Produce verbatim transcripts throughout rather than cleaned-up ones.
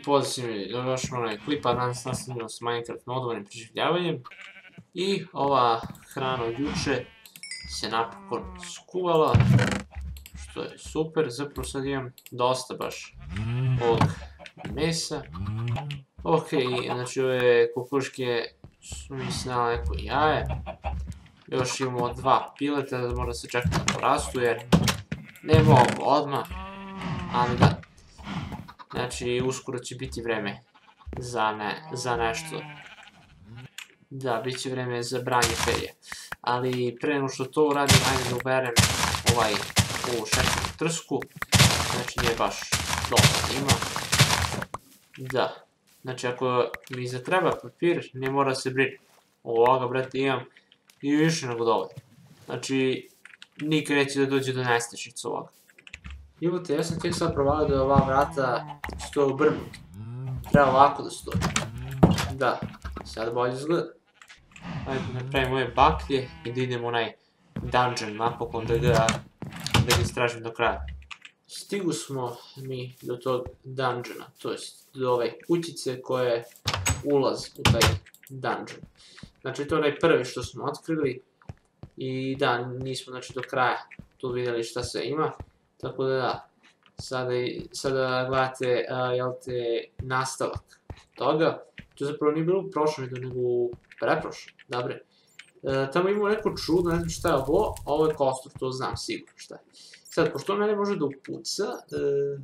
pozitivni, došao onaj klip, a danas nastavljamo s Minecraft modovanim preživljavanjem. I ova hrana od juče se napokon skuvala, što je super, zapravo sad imam dosta baš ovog mesa. Ok, znači ove kukuške su mi snale neko jaje. Još imamo dva pileta, da mora se čekati da porastu jer ne mogu odmah, ali da. Znači, uskoro će biti vreme za, ne, za nešto. Da, bit će vreme za branje perje. Ali pre nego što to uradim, ajde da uberem ovaj ovu šećernu trsku. Znači, nije baš dosta ima. Da. Znači, ako mi zatreba papir, ne mora se briniti. Ovoga, brate, imam i više nego dovoljno. Znači, nikad neće da dođe do nestašica ovoga. Jebote, ja sam tek sad provalio da ova vrata stoje obrnuto. Treba ovako da stoje. Da, sad bolje izgleda. Ajde da napravimo ove baklje i da idemo onaj dungeon napokon da ga, da ga istražim do kraja. Stigu smo mi do tog dungeona, to jest do ove kućice koja je ulaz u taj dungeon. Znači to je onaj prvi što smo otkrili i da, nismo znači do kraja tu vidjeli šta sve ima. Tako da da, sada, sada gledate, uh, jel te, nastavak toga. To zapravo nije bilo u prošlom vidu, nego u preprošlom, dobre. Uh, tamo imamo neko čudo, ne znam šta je ovo, a ovo je kostur, to znam sigurno šta je. Sad, pošto on mene može da upuca, uh,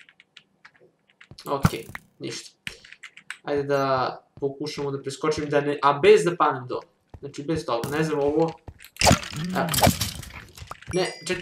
ok, ništa. Ajde da pokušamo da preskočim, da ne, a bez da panem dole. Znači bez toga, ne znam ovo. A, ne, čekaj.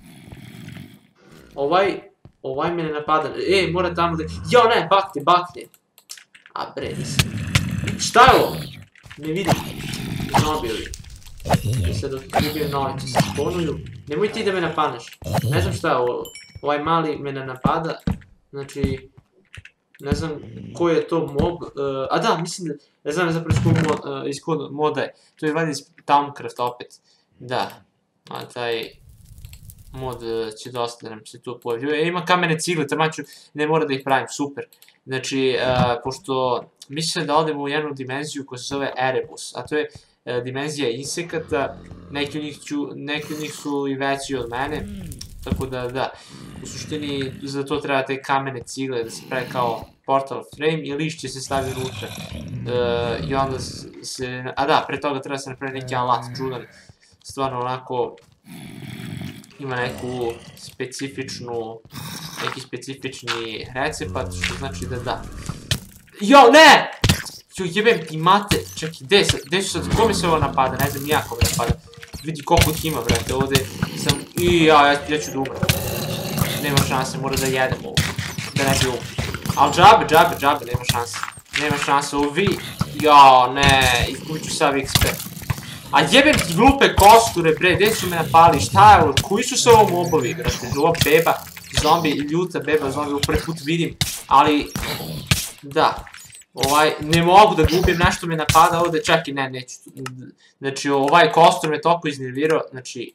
Ovaj, ovaj me ne napada, e, mora tamo da... Jo, ne, baklje, baklje. A bre, nisam. Šta je ovo? Ne vidim. Nobili. I sad dok ljubim novi će se sponuju. Nemoj ti da me napadneš. Ne znam šta je ovo. Ovaj mali me ne napada. Znači, ne znam koji je to mob. Uh, a da, mislim da... Ne znam zapravo iz kod moda je. To je valjda iz Towncraft opet. Da. A taj... mod će dosta da nam se tu pojavljuje. E, ima kamene cigle, tamo ću, ne mora da ih pravim, super. Znači, uh, pošto mislim da odemo u jednu dimenziju koja se zove Erebus, a to je uh, dimenzija insekata, neki od njih, ću, neki od njih su i veći od mene, tako da, da, u suštini za to treba te kamene cigle da se pravi kao portal frame i lišće se stavi unutra. Uh, I onda se, a da, pre toga treba se napravi neki alat čudan, stvarno onako, ima neku specifičnu, neki specifični recept, što znači da da. Jo, ne! Jo, jebem ti mate, čekaj, gde se, gde su sad, kome se ovo napada, ne znam ja kome napada. Vidi koliko ih ima, brate, ovde sam, i ja, ja ću da umrem. Nema šanse, mora da jedem ovo, da ne bi umrem. Al džabe, džabe, džabe, nema šanse. Nema šanse, ovi, jo, ne, izgubit ću sav X P. A jebem ti glupe kosture, bre, gdje su me napali, šta je ovo, koji su se ovo mobovi, brate, ova beba, zombi, ljuta beba, zombi, ovo prvi put vidim, ali, da, ovaj, ne mogu da gubim, nešto me napada ovdje, čak i ne, neću, znači, ovaj kostur me toliko iznervirao, znači,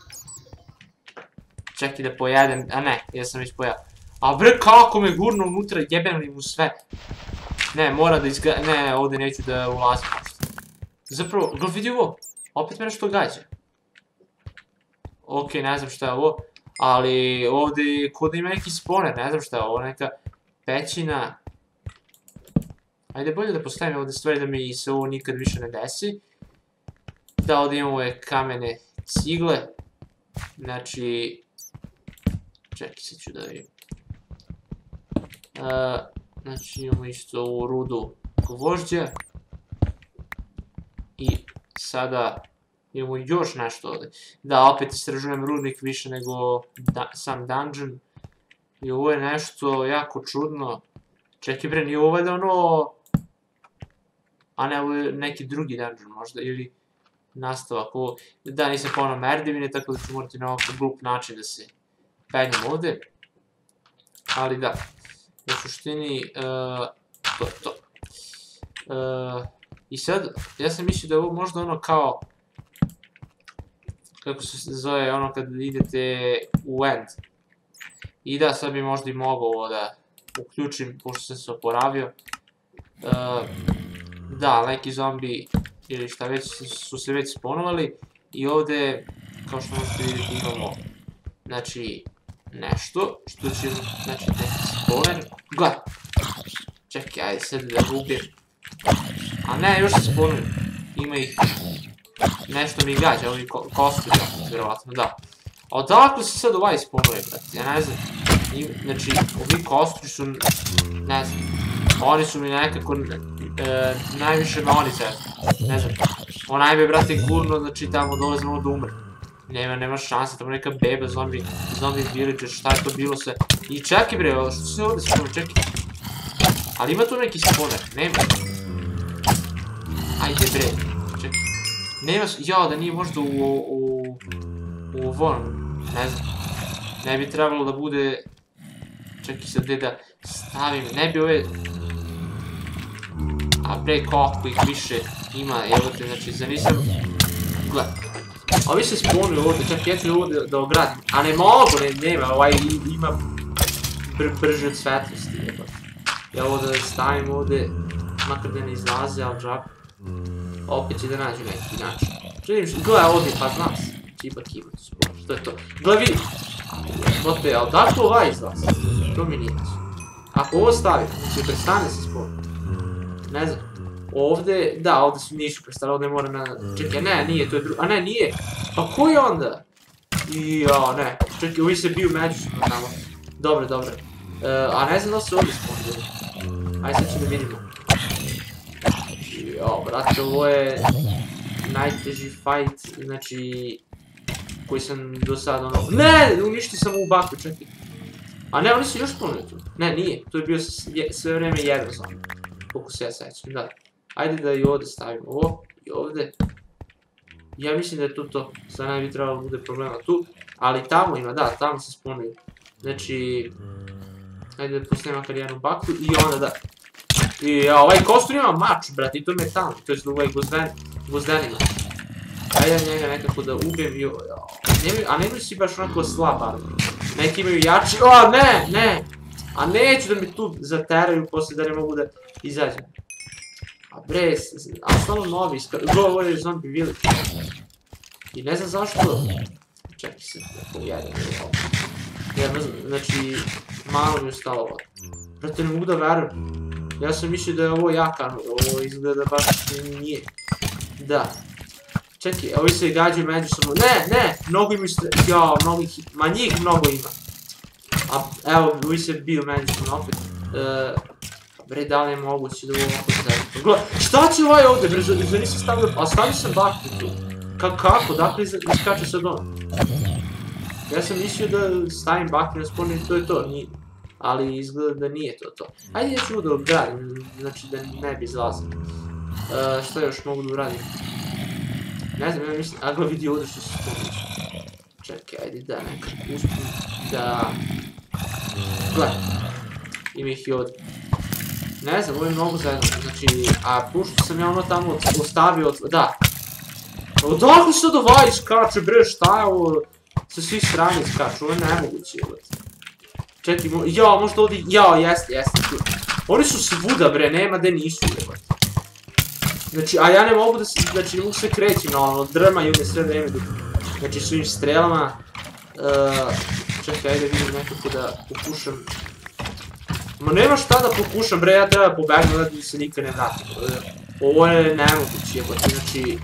čak i da pojedem, a ne, ja sam već pojao, a bre, kako me gurno unutra, jebem li mu sve, ne, mora da izgleda, ne, ne, ovdje neću da ulazim, zapravo, gledaj vidi ovo, opet me nešto gađa. Ok, ne znam šta je ovo, ali ovdje kod ima neki spawner, ne znam šta je ovo, neka pećina. Ajde bolje da postavim ovdje stvari da mi se ovo nikad više ne desi. Da, ovdje imamo ove kamene cigle. Znači, čekaj se ću da vidim. Znači imamo isto ovu rudu gvožđa. I sada imamo još nešto ovdje. Da, opet istražujem rudnik više nego sam dungeon. I ovo je nešto jako čudno. Čekaj bre, nije ovo da ono... A ne, ovo je neki drugi dungeon možda, ili nastavak. Da, nisam ponao merdivine, tako da ću morati na ovakav glup način da se penjem ovdje. Ali da, u suštini, to je to. I sad, ja sam mislio da je ovo možda ono kao, kako se zove, ono kad idete u end. I da, sad bi možda i mogao ovo da uključim, pošto sam se oporavio. Da, neki zombi ili šta već su se već sponovali. I ovdje, kao što možete vidjeti, imamo, znači, nešto, što će, znači, neki spawner. Gledaj! Čekaj, ajde sad da ga ubijem. A ne, još se spawnuju. Ima ih. Nešto mi gađa, ovi kosturi, vjerovatno, da. A odakle se sad ovaj spawnuje, brate? Ja ne znam. Znači, ovi kosturi su, ne znam. Oni su mi nekako, najviše me oni zeznu. Ne znam. Onaj me, brate, gurno, znači tamo dole znamo da umre. Nema, nema šanse, tamo neka beba, zombi, zombi villager, šta je to bilo sve. I čekaj bre, što se ovdje spawnu, čekaj. Ali ima tu neki spawner, nema. Ajde bre, čekaj. Nema, jao, da nije možda u, u, u ovom, ne znam. Ne bi trebalo da bude, čekaj sad gdje da stavim, ne bi ove... A bre, koliko ih više ima, evo te, znači, za nisam... Gledaj. Ovi se spawnuju ovdje, čak ja ću ovdje da ogradim. A ne mogu, ne, nema, ovaj ima brže od svetlosti, jeba. Ja ovo da stavim ovdje, makar da ne izlaze, ali džab. Opet će da nađu neki način. Čudim što, gledaj ovdje, pa znam se. Čipak ima tu spawnu, što je to. Gledaj vidi. Bote, ali da to ovaj izlazi? To mi nije jasno. Ako ovo stavim, će prestane se spawnu. Ne znam. Ovdje, da, ovdje su nisu prestali, ovdje mora na... Čekaj, ne, nije, to je drugo... A ne, nije! Pa koji onda? Jao, ne. Čekaj, ovi se biju međusobno tamo. Dobre, dobre. A ne znam da se ovdje spawnuju. Ajde sad ću da vidimo. Jao, brate, ovo je... najteži fight, znači... koji sam do sada ono... Ne! Uništi sam ovu baku, čekaj. A ne, oni su još spawnuju tu. Ne, nije. To je bio sve vreme jedan zombi. Koliko se ja sećam, da. Ajde da i ovdje stavimo ovo, i ovdje. Ja mislim da je to to, sad ne bi trebalo bude problema tu. Ali tamo ima, da, tamo se spawnuju. Znači... Ajde da postavim makar jednu baku i onda da... I ovaj kostur ima mač, brate, i to je metal, to je ovaj gvozdenima. Ajde da njega nekako da ubijem i... A nemaju si baš onako slab armor. Neki imaju jači... O, ne, ne! A neću da mi tu zateraju poslije da ne mogu da izađem. A bre, a stalo novi, ovo je zombie village. I ne znam zašto... Čekaj se, neko jedan ili ovo. Jer ne znam, znači, malo mi je stalo ovo. Brate, ne mogu da verujem. Ja sam mislio da je ovo jaka, ovo izgleda baš nije. Da. Čekaj, ovi se gađaju međusobno. Ne, ne, mnogo imaju stre... Jao, mnogo ih... Ma njih mnogo ima. A, evo, ovi se bio međusobno opet. Bre, da li je moguće da ovo ovako zezati? Gledaj, šta će ovaj ovdje, bre, za nisam stavio... A stavio sam baku tu. Kako, dakle iskače sad on? Ja sam mislio da stavim baku na spawn i to je to, nije. Ali izgleda da nije to to. Ajde ja ću ovo da ogradim, znači da ne bi izlazio. Šta još mogu da uradim? Ne znam, ja mislim... A gleda vidi ovdje što se spominje. Čekaj, ajde da nekak uspim da... Gledaj. Ima ih i ovdje. Ne znam, ovo je mnogo zajedno, znači... A pušto sam ja ono tamo ostavio... Da. Odakle sad ovaj iskače, bre, šta je ovo? Sa svih strane iskaču, ovo je nemoguće, evo. Čekaj, jao, možda ovdje... Jao, jeste, jeste. Oni su svuda, bre, nema gde nisu, evo. Znači, a ja ne mogu da se... Znači, ne mogu se kreći, no, drmaju me sve vreme dok... Znači, svojim strelama... Čekaj, ajde vidim nekako da pokušam... Ma nema šta da pokušam, bre, ja treba pobegnu da se nikad ne vratim. Ovo je nemoguće, evo, znači...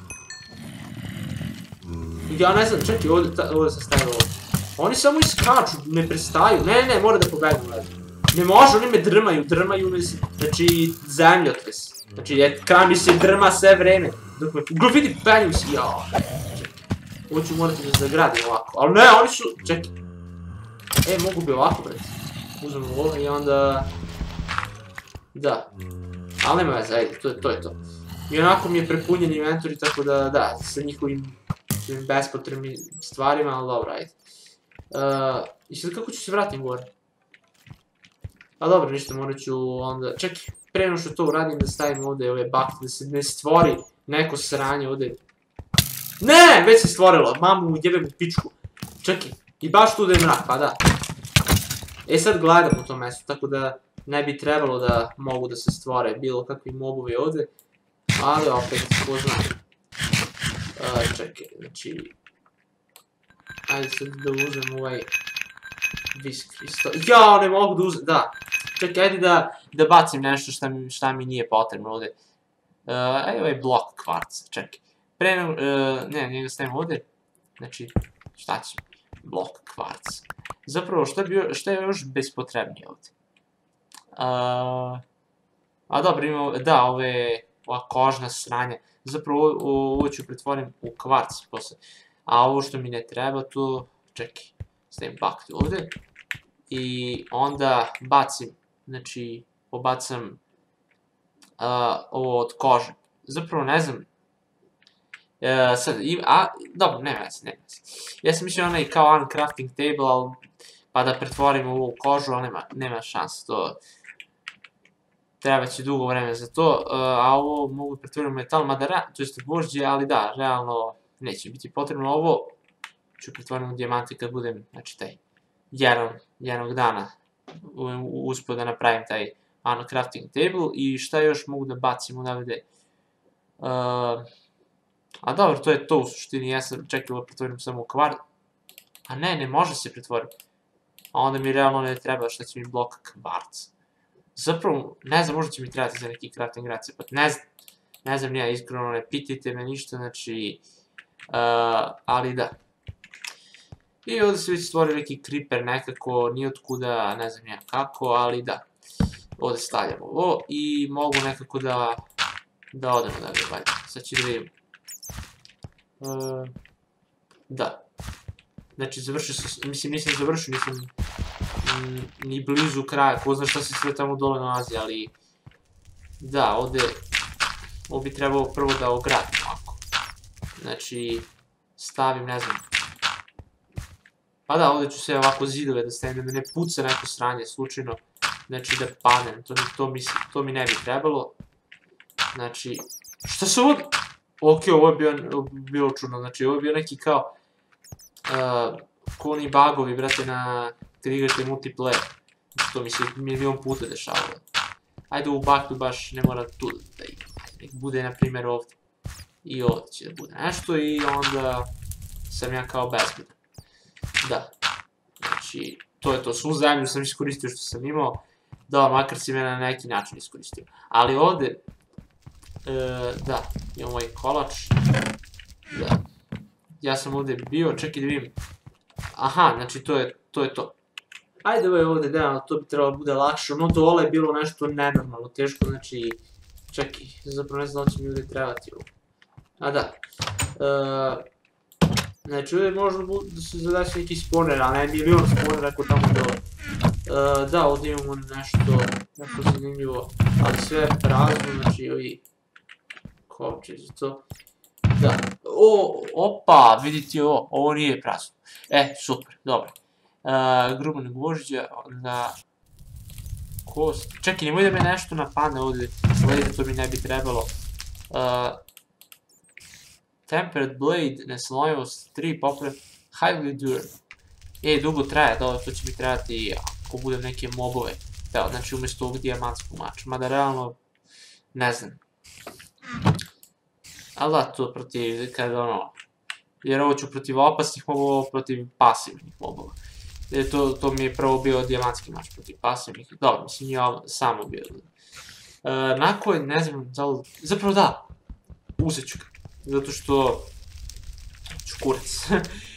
Ja ne znam, čekaj, ovdje sam stavio ovo. Oni samo iskaču, ne prestaju. Ne, ne, mora da pobegnu, gledaj. Ne može, oni me drmaju, drmaju me, znači, zemljotres. Znači, ekran mi se drma sve vreme. Dok me, gled vidi, penju si, jao. Ovo ću morati da zagradim ovako, ali ne, oni su, čekaj. E, mogu bi ovako, brez. Uzmem ovo i onda... Da. Ali nema veze, ajde, to je to. I onako mi je prepunjen inventori, tako da, da, sa njihovim bespotrebnim stvarima, ali dobro, ajde. I sad kako ću se vratim gore? A dobro, ništa, morat ću onda... Čekaj, pre nego što to uradim da stavim ovdje ove bakte, da se ne stvori neko sranje ovdje. Ne, već se stvorilo, mamu jebem u pičku. Čekaj, i baš tu da je mrak, pa da. E sad gledam u tom mestu, tako da ne bi trebalo da mogu da se stvore bilo kakvi mobovi ovde, ali opet, ko zna. Čekaj, znači... Ajde sad da uzem ovaj... Viski isto... Jao, ne mogu da uzem, da. Čekaj, ajde da bacim nešto šta mi nije potrebno ovde. Ajde ovaj blok kvarca, čekaj. Pre nego, ne, njega stavim ovde. Znači, šta ću? Blok kvarca. Zapravo, šta je još bespotrebnije ovde? A dobro, imamo, da, ove, ova kožna sranja. Zapravo, ovo ću pretvorim u kvarc posle. A ovo što mi ne treba, to, čekaj, stavim bakti ovde. I onda bacim, znači, pobacam ovo od kože. Zapravo, ne znam, sad, a, dobro, ne vezi, ne vezi. Ja sam mislio onaj kao uncrafting table, pa da pretvorim ovu kožu, ali nema šanse, to... Treba će dugo vreme za to, a ovo mogu pretvoriti u metal, mada, to jeste gvožđe, ali da, realno neće biti potrebno. Ovo ću pretvoriti u dijamante kad budem, znači, taj, jednog dana uspio da napravim taj uncrafting table. I šta još mogu da bacim odavde? A dobro, to je to u suštini, ja sam čekao da pretvorim samo u kvart. A ne, ne može se pretvoriti. A onda mi realno ne treba, šta će mi blok kvarca. Zapravo, ne znam, možda će mi trebati za neki crafting recept, ne znam. Ne znam, nija, iskreno, ne pitajte me ništa, znači... Ali da. I ovdje se već stvorio neki creeper nekako, nijotkuda, ne znam nija kako, ali da. Ovdje stavljamo ovo i mogu nekako da... Da odemo da ga valjda. Sad ću da vidim. Da. Znači, završio sam, mislim, nisam završio, nisam ni blizu kraja, ko zna šta se sve tamo dole nalazi, ali... Da, ovde... Ovo bi trebalo prvo da ogradim ovako. Znači, stavim, ne znam... Pa da, ovde ću sve ovako zidove da stavim, da me ne puca neko sranje slučajno. Znači, da padnem, to mi ne bi trebalo. Znači, šta se ovo... Ok, ovo je bilo čudno, znači ovo je bio neki kao... Ko oni bugovi, brate, na... Kad igrate multiplayer. To mi se milion puta dešavalo. Ajde ovu baktu baš ne mora tu da igram. Nek bude, na primjer, ovdje. I ovdje će da bude nešto i onda... Sam ja kao bezbedan. Da. Znači, to je to. Svu zemlju sam iskoristio što sam imao. Da, makar si me na neki način iskoristio. Ali ovdje... Da, imam ovaj kolač. Da. Ja sam ovdje bio, čekaj da vidim. Aha, znači to je to. Ajde ovaj ovdje, da, to bi trebalo bude lakše. Ono dole je bilo nešto nenormalno, teško, znači... Čekaj, zapravo ne znam da će mi ovdje trebati ovo. A da. Znači ovdje možda da se zadaći neki spawner, a ne milion spawnera ako tamo dole. Da, ovdje imamo nešto, nešto zanimljivo, ali sve je prazno, znači ovi... Kovče za to. Da. O, opa, vidite ovo, ovo nije prazno. E, super, dobro. Gruban gvožđa, onda... Kost. Čekaj, nemoj da me nešto napadne ovdje, sledite, to mi ne bi trebalo. Tempered blade, neslojavost, tri popre, highly durable. E, dugo traje, dobro, to će mi trebati ako budem neke mobove. Znači, umjesto ovog dijamantskog mača, mada realno, ne znam. Ali da, to protiv, kada ono, jer ovo ću protiv opasnih mobova, ovo protiv pasivnih mobova. To mi je prvo bio dijamantski mač protiv pasivnih, dobro, mislim, ja samo bio. Nakon, ne znam, zapravo da, uzet ću ga, zato što ću kurac.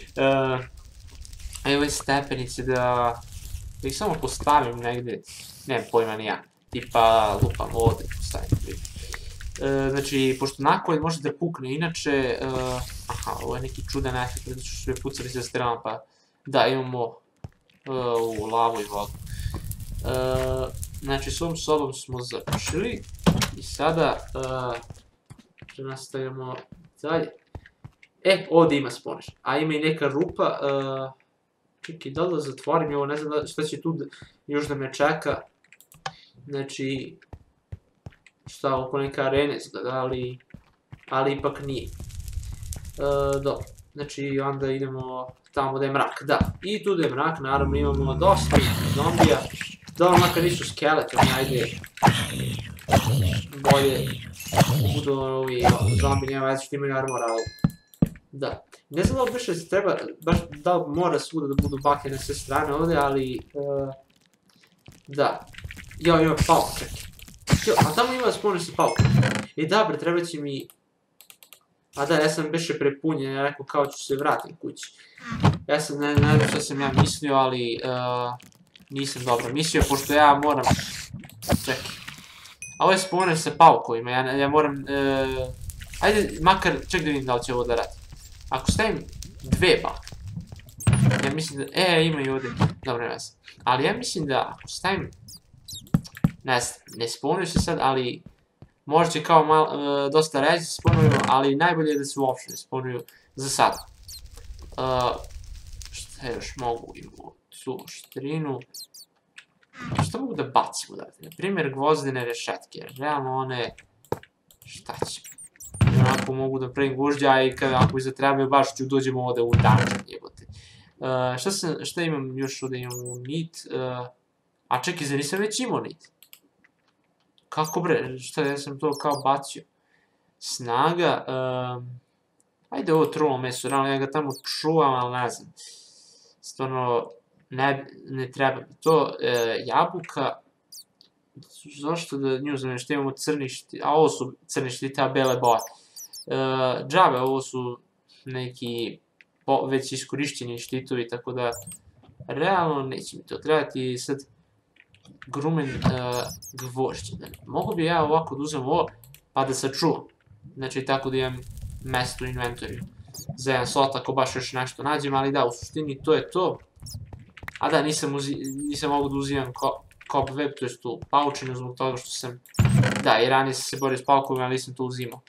Evo ove stepenice da ih samo postavim negde, nemam pojma ni ja, tipa lupam ovde postavim. Znači, pošto nakolj može da pukne, inače, aha, ovo je neki čudan efekt, zato što sve pucali se strelama, pa da, imamo u lavu i vodu. Znači, s ovom sobom smo završili i sada nastavljamo dalje. E, ovdje ima spawner, a ima i neka rupa, čekaj, da li da zatvorim ovo, ne znam šta će tu još da me čeka, znači, šta, oko neka arena izgleda, ali, ali ipak nije. Dobro, znači onda idemo tamo da je mrak, da, i tu da je mrak, naravno imamo dosta zombija. Dobro, makar nisu skeletoni, ajde. Bolje budu ovi zombi, nema veze što imaju armor, ali... Da. Ne znam da li više se treba, baš da li mora svuda da budu bake na sve strane ovde, ali... Da. Jo, ima pauk, čekaj. Jo, a tamo ima spawner sa paukom. I dobro, treba će mi... A da, ja sam više prepunjen, ja rekao kao ću se vratim kući. Ja sam, ne znam što sam ja mislio, ali... Nisam dobro mislio, pošto ja moram... Čekaj. A ovo je spawner sa paukovima, ja moram... Ajde, makar, ček da vidim da li će ovo da radi. Ako stavim dve bake... Ja mislim da... E, ima i ovdje... Dobro, nema se. Ali ja mislim da ako stavim... Ne znam, ne spawnuju se sad, ali... Možda će kao malo, dosta reći se spawnuju, ali najbolje je da se uopšte ne spawnuju za sad. Šta još mogu, imamo tu štrinu. Šta mogu da bacim odavde? Naprimjer, gvozdene rešetke, jer realno one... Šta će? Onako mogu da pravim gužđa i ako mi zatrebaju baš ću dođemo ovde u dungeon, jebote. Šta imam još ovde, imam nit... A čekaj, zar nisam već imao nit? Kako bre, šta ja sam to kao bacio? Snaga... Ajde ovo trulo meso, realno ja ga tamo čuvam, ali ne znam. Stvarno, ne treba mi to. Jabuka... Zašto da nju znam, što imamo crni štiti... A ovo su crni štiti, a bele boje. Džabe, ovo su neki već iskorišćeni štitovi, tako da... Realno neće mi to trebati sad... Grumen gvožđe. Mogu bi ja ovako da uzem ovo, pa da sačuvam. Znači tako da imam mesto u inventoriju. Za jedan slot ako baš još nešto nađem, ali da, u suštini to je to. A da, nisam mogu da uzimam cobweb, to je tu paučinu zbog toga što sam... Da, i ranije sam se borio s paukovima, ali nisam to uzimao.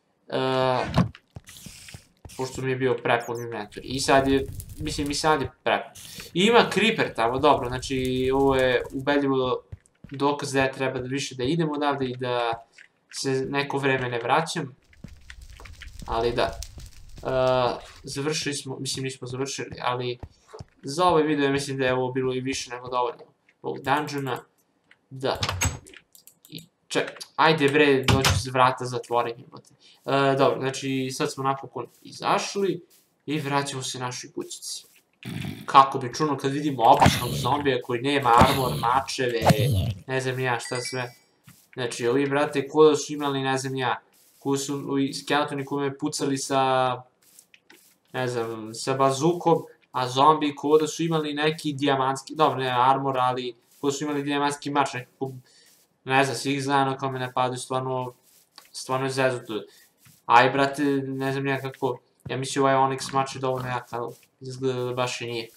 Pošto mi je bio prepun inventor. I sad je, mislim i sad je prepun. I ima creeper tamo, dobro, znači ovo je ubedljivo dokaz da ja treba da više da idem odavde i da se neko vreme ne vraćam. Ali da. Završili smo, mislim nismo završili, ali za ovaj video mislim da je ovo bilo i više nego dovoljno. Ovog dungeona. Da. Čekaj, ajde bre, dođu se vrata zatvorenje. Dobro, znači sad smo napokon izašli i vraćamo se našoj kućici. Kako bi čuno kad vidimo običnog zombija koji nema armor, mačeve, ne znam ja šta sve. Znači ovi brate ko da su imali ne znam ja, koji su skeletoni koji me pucali sa, ne znam, sa bazukom, a zombi ko da su imali neki dijamantski, dobro ne armor, ali ko da su imali dijamantski mač, nekako, ne znam, svih zajedno kao me napadaju, stvarno, stvarno je zezuto. Aj, brate, ne znam ja kako, ja mislim ovaj Onyx mač je dovoljno jak, ali izgleda da baš i nije.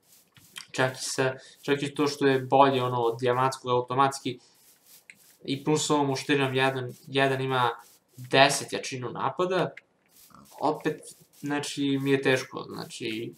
Čak i to što je bolje, ono, od dijamantskog automatski, i plus ovom mušterinom jedan ima deset jačinu napada, opet, znači, mi je teško, znači,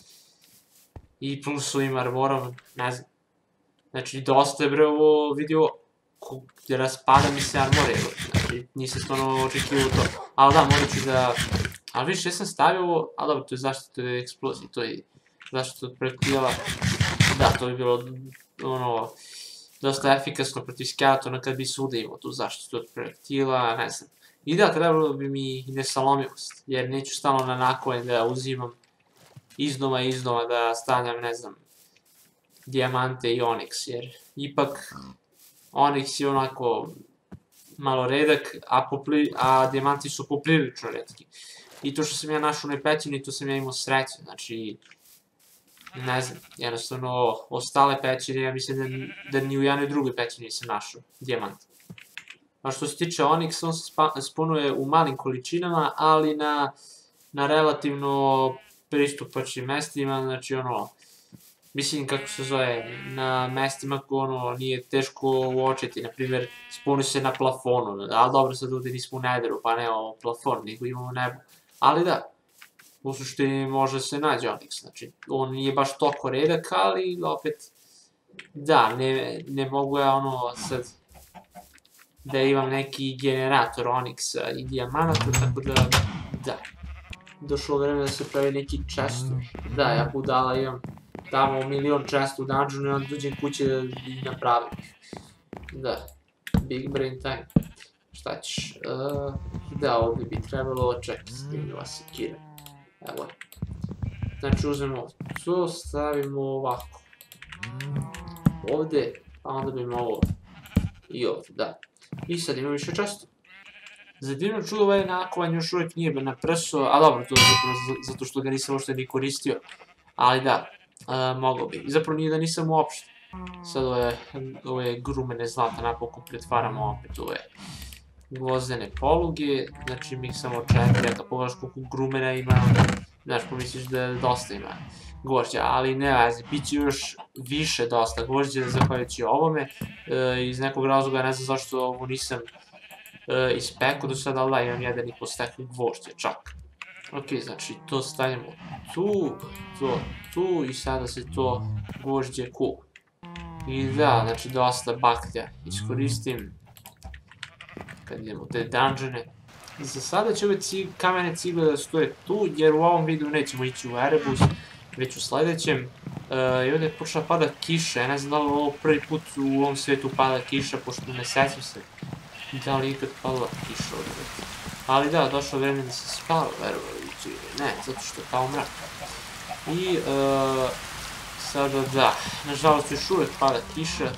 i plus ovim armorom, ne znam, znači, dosta je bre ovo vidio, gdje raspada mi se armor, znači, nisam stvarno očekivao to, ali da, morat ću da, ali više sam stavio ovo, ali dobro, to je zaštita od eksplozije, to je zaštita od projektila, da, to bi bilo, ono, dosta efikasno protiv skeletona kad bi svuda imao tu zaštitu od projektila, ne znam. I da, trebalo bi mi i nesalomivost, jer neću stalno na nakoven da uzimam iznova i iznova da stavljam, ne znam, dijamante i Onyx, jer ipak Onyx je onako malo redak, a dijamanti su poprilično redki. I to što sam ja našao u onoj pećini, to sam ja imao sreće, znači, ne znam, jednostavno, ostale pećine, ja mislim da ni u jednoj drugoj pećini nisam našao dijamant. A što se tiče Onyx, on se spawnuje u malim količinama, ali na relativno pristupačnim mestima, znači ono, mislim kako se zove, na mestima koje ono nije teško uočiti, na primjer, spawnuje se na plafonu, ali dobro sad ovdje nismo u nederu, pa nemamo plafon, nego imamo nebo, ali da. U suštini može se nađe Onyx, znači on nije baš toliko redak, ali opet, da, ne mogu ja ono sad da imam neki generator Onyxa i dijamanata, tako da, da. Došlo vreme da se pravi neki chestovi, da, ja budala imam tamo milion često u dungeonu i onda dođem kuće i napravim ih. Da, big brain time. Šta ćeš? Da, ovdje bi trebalo, čekaj, snimila sekira. Evo je. Znači uzmemo to, stavimo ovako. Ovdje, a onda bi imamo ovo. I ovdje, da. I sad imam više često. Za divno čudo ovaj nakovan još uvijek nije na prso, a dobro, to je zapravo zato što ga nisam uopšte ni koristio. Ali da, mogao bi. Zapravo nije da nisam uopšte. Sad ove grumene zlata napokon pretvaramo opet ove gvozdene poluge. Znači mi samo četiri, a kad pogledaš koliko grumena ima, znaš, pomisliš da dosta ima gvožđa, ali ne vazi, bit će još više dosta gvožđa zahvaljujući ovome. Iz nekog razloga ne znam zašto ovo nisam ispekao do sada, ali da, imam jedan i po steku gvožđa čak. Ok, znači to stavljamo tu, to tu i sada se to gvožđe kuva. I da, znači dosta baklja iskoristim kad idemo u te dungeone. Za sada će ove kamene cigle da stoje tu, jer u ovom videu nećemo ići u Erebus, već u sledećem. I ovdje je počela pada kiša, ja ne znam da li ovo prvi put u ovom svijetu pada kiša, pošto ne sećam se da li ikad padala kiša ovdje. Ali da, došlo vreme da se spava, verovajući ili ne, zato što je pao mrak. I sada da, nažalost još uvijek pada kiša.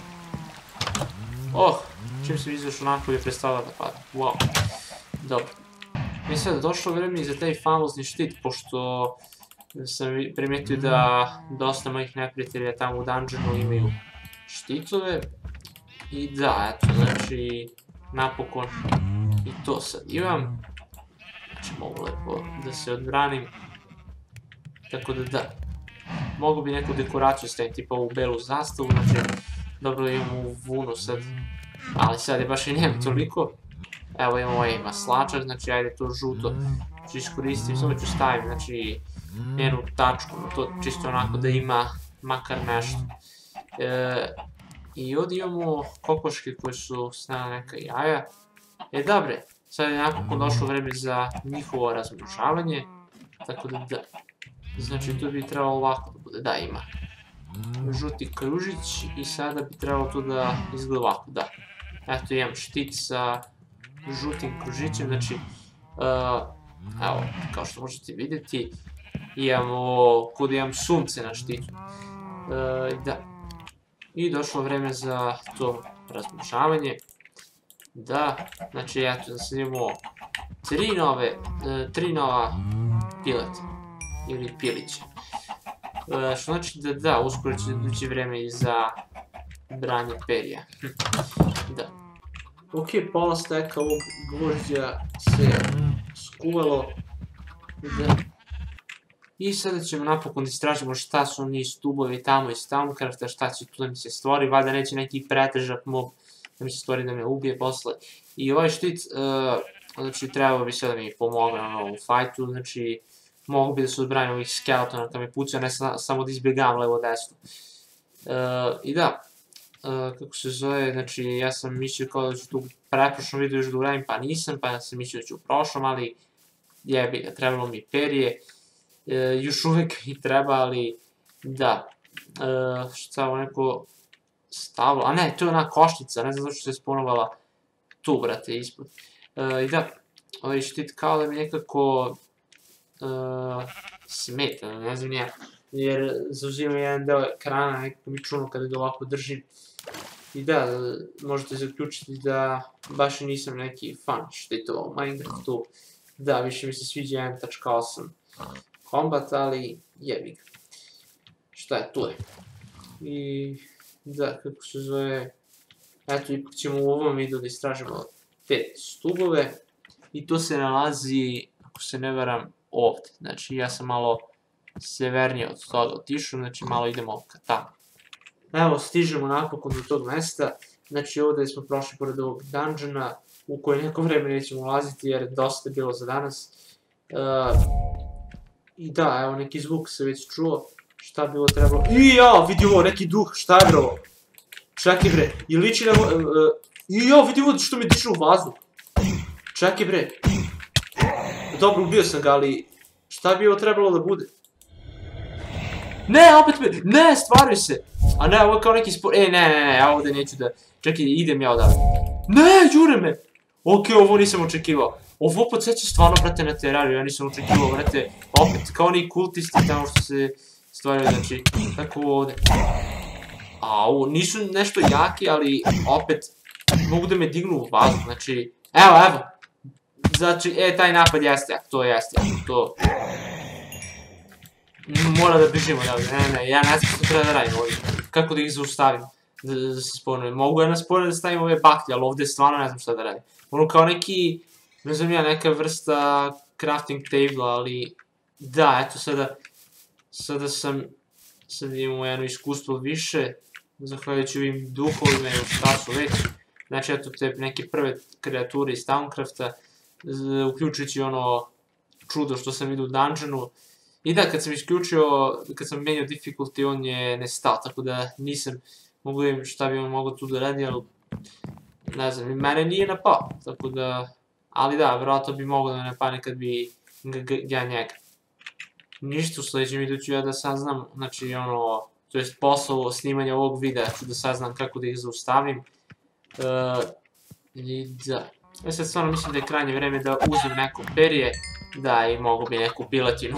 Oh, čim sam izašao napolje prestala da pada, wow. Dobro. I sada došlo vreme i za taj famozni štit, pošto sam primetio da dosta mojih neprijatelja tamo u dungeonu imaju štitove. I da, eto, znači, napokon i to sad imam. Znači, mogu lepo da se odbranim. Tako da da. Mogu bi neku dekoraciju staviti, tipa ovu belu zastavu, znači, dobro imam u vunu sad. Ali sad je baš i nemam toliko. Evo imam ovaj maslačak, znači ajde to žuto ću iskoristim, samo ću stavim, znači, njenu tačku, to čisto onako da ima makar nešto. I ovdje imamo kokoške koje su snala neka jaja. E dobre, sad je napokon došlo vreme za njihovo razmnožavanje, tako da da. Znači to bi trebalo ovako da bude, da ima žuti kružić i sada bi trebalo to da izgleda ovako, da. Eto imam štit sa žutim kružićem, znači, evo, kao što možete vidjeti, imamo, kod imam sunce na štitu, da. I došlo vreme za to razmnožavanje, da, znači, eto, da sad imamo tri nove, tri nova pileta, ili pilića. Što znači da da, uskoro će doći vreme i za branje perja, da. Ok, pola steka ovog gvožđa se skuvalo, da. I sada ćemo napokon da istražimo šta su oni stubovi tamo iz Thaumcrafta, šta će tu da mi se stvori, valjda neće neki pretežak mob da mi se stvori da me ubije posle. I ovaj štit, znači trebao bi sve da mi pomogne na ovom fajtu, znači mogu bi da se odbranim ovih skeletona kad me pucaju, ne samo da izbjegavam levo desno. I da, kako se zove, znači ja sam mislio kao da ću tu u preprošlom videu još da uradim, pa nisam, pa sam mislio da ću u prošlom, ali jebi ga, trebalo mi perje, još uvijek mi treba, ali da, šta ovo neko stavilo, a ne, to je ona koštica, ne znam zašto se sponovala tu, brate, ispod. I da, ovaj štit kao da mi nekako smeta, ne znam ja, jer zauzimam jedan deo ekrana, nekako mi čuno kada ga ovako držim. I da, možete zaključiti da baš i nisam neki fan štitova u Minecraftu. Da, više mi se sviđa jedan tačka osam kombat, ali jebi ga. Šta je, tu je. I da, kako se zove, eto, ipak ćemo u ovom videu da istražimo te stubove. I to se nalazi, ako se ne varam, ovdje. Znači, ja sam malo severnije od toga otišao, znači malo idemo ka tamo. Evo, stižemo napokon do tog mesta, znači ovdje smo prošli pored ovog dungeona, u koje neko vreme nećemo ulaziti jer dosta je bilo za danas. I da, evo neki zvuk se već čuo, šta bi ovo trebalo... I jao, vidi ovo, neki duh, šta je bro? Čekaj bre, i liči na... I jao, vidi ovo što mi diše u vazduh. Čekaj bre. Dobro, ubio sam ga, ali šta bi ovo trebalo da bude? Ne, opet me, ne, stvaraju se. A ne, ovo je kao neki spor, e, ne, ne, ne, ja ovdje neću da, čekaj, idem ja odavde. Ne, jure me. Ok, ovo nisam očekivao. Ovo podsjeća stvarno, brate, na Terrariju, ja nisam očekivao, brate, opet, kao oni kultisti tamo što se stvaraju, znači, tako ovdje. A, ovo, nisu nešto jaki, ali, opet, mogu da me dignu u vazduh, znači, evo, evo. Znači, e, taj napad jeste jak, to jeste jak, to... Mora da bežimo, ne, ne, ja ne znam što treba da radim ovdje. Kako da ih zaustavim, da se spawnujem. Mogu ja na spawnuje da stavim ove baklje, ali ovdje stvarno ne znam šta da radim. Ono kao neki, ne znam ja, neka vrsta crafting table, ali... Da, eto sada... Sada sam... Sad imamo jedno iskustvo više, zahvaljujući ovim duhovima i šta su već. Znači, eto te neke prve kreature iz Towncrafta, uključujući ono čudo što sam vidio u dungeonu. I da, kad sam isključio, kad sam menjao difficulty, on je nestao, tako da nisam mogu da vidim šta bi on mogao tu da radi, ali ne znam, i mene nije napao, tako da, ali da, vjerojatno bi mogao da me napane kad bi ja njega. Ništa, u sljedećem videu ću ja da saznam, znači ono, to jest posao snimanja ovog videa, ću da saznam kako da ih zaustavim. I da, ja sad stvarno mislim da je krajnje vreme da uzem neko perje, da i mogu bi neku piletinu.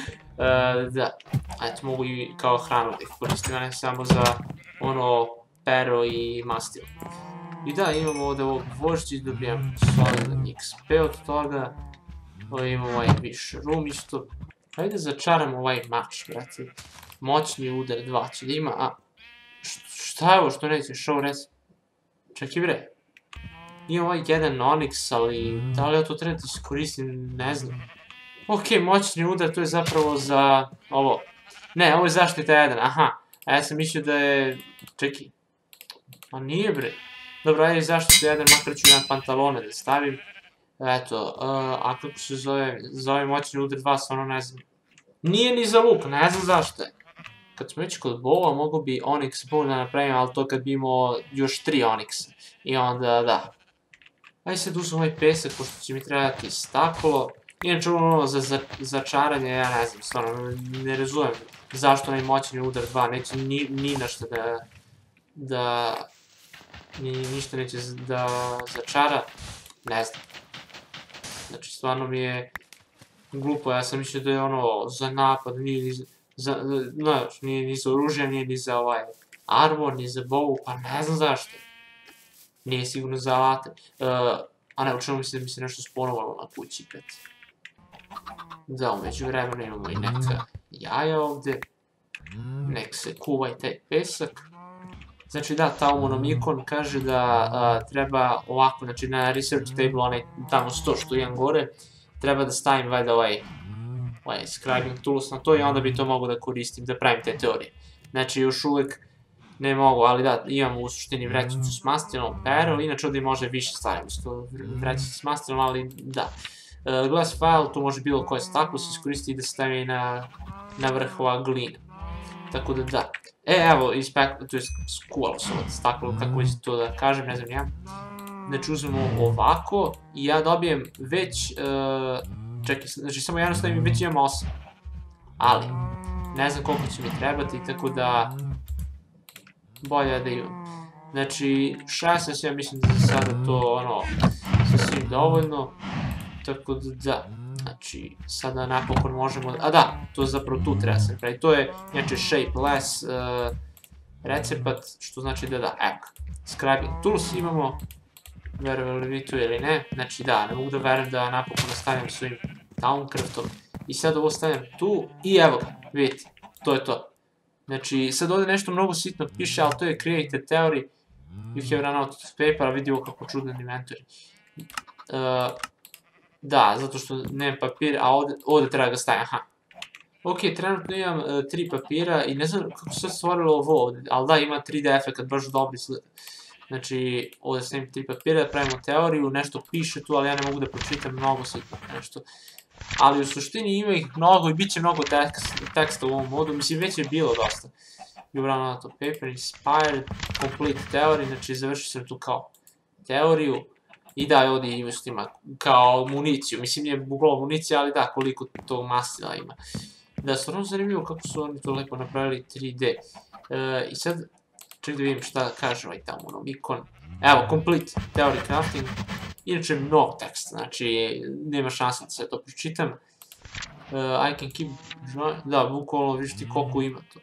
Da, eto mogu i kao hranu da ih koristim, a ne samo za ono pero i mastil. I da, imamo ovdje ovog vožđi, dobijam solidan X P od toga. Imamo ovaj više room isto. Hajde začaram ovaj mač, brate. Moćni udar dva će da ima, a... Šta je ovo što neće, show res? Čekaj bre. Imam ovaj jedan Onyx, ali da li ja to treba da iskoristim, ne znam. Ok, moćni udar, to je zapravo za ovo. Ne, ovo je zaštita jedan, aha. A ja sam mislio da je... Čekaj. A nije bre. Dobro, ajde zaštita jedan, makar ću jedan pantalone da stavim. Eto, a kako se zove, zove moćni udar dva, stvarno ne znam. Nije ni za luk, ne znam zašto je. Kad smo već kod bowa, mogu bi Onyx bow da napravim, ali to kad bi imao još tri Onyxa. I onda, da. Ajde sad uzem ovaj pesak, pošto će mi trebati staklo. Inače ono za začaranje, ja ne znam, stvarno, ne razumijem zašto onaj moćni udar dva neće ni našta da... da... ništa neće da začara, ne znam. Znači, stvarno mi je glupo, ja sam mislio da je ono za napad, nije ni za... znaš, nije ni za oružje, nije ni za ovaj armor, ni za bow, pa ne znam zašto. Nije sigurno za alate. A ne, učinu mislim da mi se nešto sponovalo na kući pet. Da, umeđu vremena imamo i neka jaja ovdje. Nek se kuvaj taj pesak. Znači da, Taumonomikon kaže da treba ovako, znači na research table, onaj tamo sto što imam gore, treba da stavim valjda ovaj ovaj scribing tools na to i onda bi to mogu da koristim, da pravim te teorije. Znači još uvijek ne mogu, ali da, imamo u suštini vrećicu s mastilom, pero, inače ovdje može više stavim isto vrećicu s mastilom, ali da. Glass file, tu može bilo koje staklo se iskoristi i da stavi na vrh ova glina. Tako da da. E, evo, to je skuvalo se od staklo, kako već to da kažem, ne znam ja. Znači uzmemo ovako i ja dobijem već, čekaj, znači samo jedno stavim i već imam osam. Ali, ne znam koliko će mi trebati, tako da bolje da imam. Znači, šesnaest, ja mislim da za sada to, ono, sasvim dovoljno. Tako da, da. Znači, sada napokon možemo... A da, to zapravo tu treba se pravi. To je, znači, shapeless recept, što znači da da, evo. Scribing tools imamo, verovali vi tu ili ne. Znači, da, ne mogu da verujem da napokon nastavim svojim Towncraftom. I sad ovo stavljam tu i evo ga, vidite, to je to. Znači, sad ovdje nešto mnogo sitno piše, ali to je create a theory. You have run out of paper, a vidimo kako čudan inventory. Da, zato što nemam papir, a ovdje treba ga stavim, aha. Ok, trenutno imam tri papira i ne znam kako se stvorilo ovo ovdje, ali da, ima tri D efekat, baš dobro izgleda. Znači, ovdje stavim tri papira, pravimo teoriju, nešto piše tu, ali ja ne mogu da pročitam mnogo sitno nešto. Ali u suštini ima ih mnogo i bit će mnogo teksta u ovom modu, mislim već je bilo dosta. You run out of paper, inspired, complete theory, znači završio sam tu kao teoriju. I da, ovdje ima kao municiju, mislim nije uglavnom municija, ali da, koliko tog mastila ima. Da, stvarno zanimljivo kako su oni to lepo napravili tri D. I sad, ček da vidim šta kaže ovaj tamo, ono, ikon. Evo, complete theory crafting. Inače, mnogo teksta, znači, nema šanse da sve to pročitam. I can keep drawing, da, bukvalno vidiš ti koliko ima to.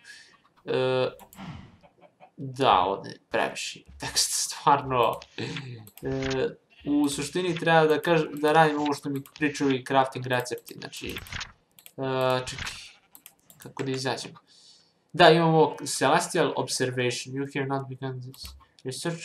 Da, ovdje je previše tekst, stvarno. U suštini treba da radim ovo što mi pričali crafting recepti, znači... Čekaj, kako da izađemo. Da, imamo ovo Celestial Observation, you have not begun this research.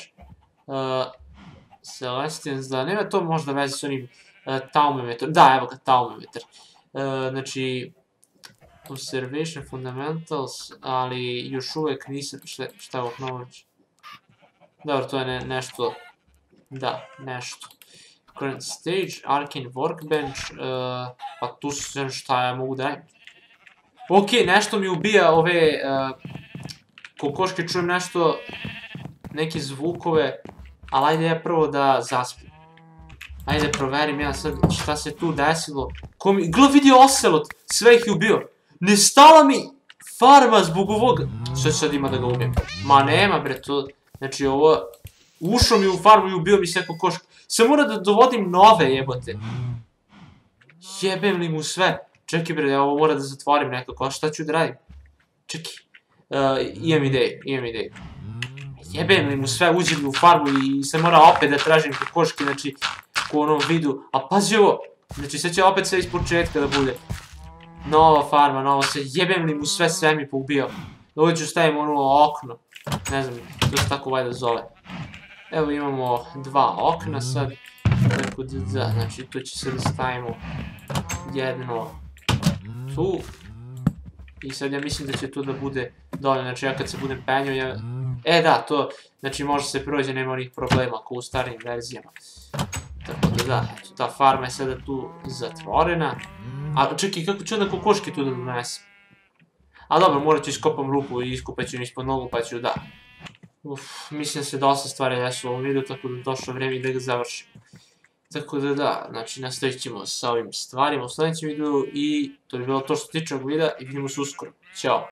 Celestians, da, nema to možda veze s onim taumometrom, da, evo ga, taumometar. Znači, Observation Fundamentals, ali još uvek nisam, šta je ovo knowledge? Dobro, to je nešto, da, nešto. Current stage, Arcane Workbench, pa tu sam šta ja mogu da radim. Ok, nešto mi ubija ove kokoške, čujem nešto, neke zvukove, ali ajde ja prvo da zaspim. Ajde proverim ja sad šta se tu desilo. Gle vidi oselot, sve ih je ubio. Ne stala mi farma zbog ovog. Sve sad ima da ga ubijem. Ma nema bre to, znači ovo, ušao mi u farmu i ubio mi sve kokoške. Sve mora da dovodim nove jebote. Jebem li mu sve. Čekaj bre, ja ovo mora da zatvorim nekako, a šta ću da radim? Čekaj, imam ideju, imam ideju. Jebem li mu sve, uđem li u farmu i sve mora opet da tražim kokoške, znači, u onom vidu. A pazi ovo, znači sad će opet sve iz početka da bude. Nova farma, novo sve, jebem li mu sve, sve mi poubio. Ovdje ću stavim ono okno, ne znam, to se tako vajda zove. Evo imamo dva okna sad, tako da, znači tu će se da stavimo jedno tu. I sad ja mislim da će to da bude dovoljno, znači ja kad se budem penjao, ja... E da, to, znači može se prođe, nema onih problema kao u starijim verzijama. Tako da da, eto, ta farma je sada tu zatvorena. A čekaj, kako ću onda kokoške tu da donesem? A dobro, morat ću iskopam rupu i iskupat ću ispod nogu pa ću da. Uff, mislim da se dosta stvari desu u ovom videu, tako da je došlo vreme da ga završim. Tako da da, znači nastavit ćemo sa ovim stvarima u sljedećem videu i to je bilo to što se tiče ovog videa i vidimo se uskoro. Ćao!